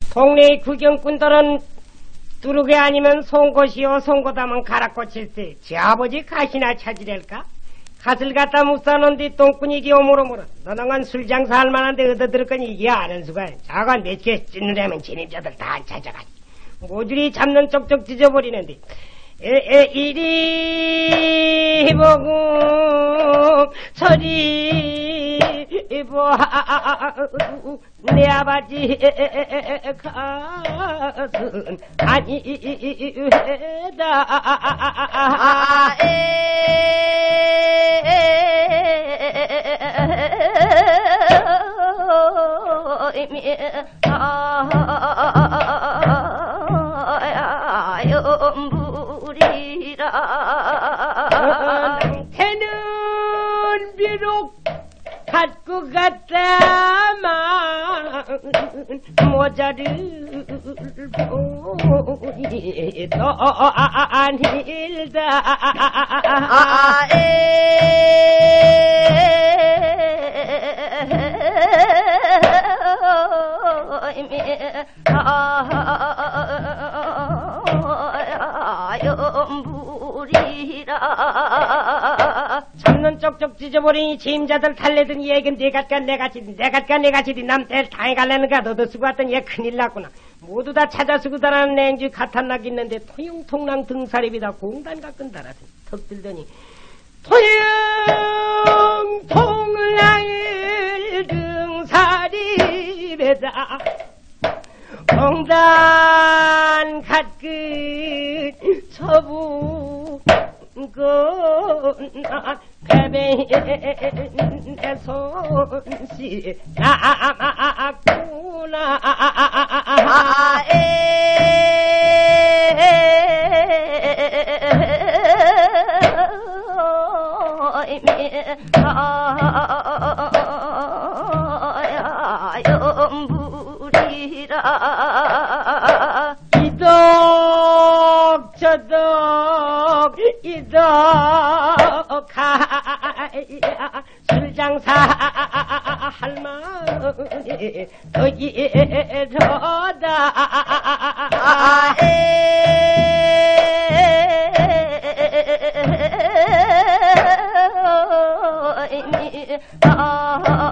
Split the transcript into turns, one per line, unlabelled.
동네 구경꾼들은 뚜르게 아니면 송곳이요 송곳하면 가락꽃일세 지 아버지 가시나 찾으랄까? 갓을 갖다 묵사놓은 뒤 똥꾼이기 오물오물은 너너건 술장사 할 만한데 얻어들을 거니 이게 아는 수가 자관 몇 개 찢느라면 진입자들 다 찾아가지 모조리 잡는 쪽쪽 찢어버리는데 이리 보고 저리 보아 내 아버지 가슴 아니다 남태는 비록 갖고 갔다만 모자를 보이도 아닐다 잡는 쪽쪽 찢어버리니 짐자들 달래더니 얘긴 내갓가 내가지디 내갓가 내가지디 남태를 당해갈라는가 너도 쓰고 왔더니 얘 큰일 났구나 모두 다 찾아 쓰고 다라는 냉주 가탄락 있는데 토용통랑 등사립이다 공단가 끈다라 턱 들더니 토용통랑을 등사립에다 공단 갓끝 처부 배배의 손씨 나구나 연불이라 이덕저덕 이덕하야 술장사 할머니 거기에러다 아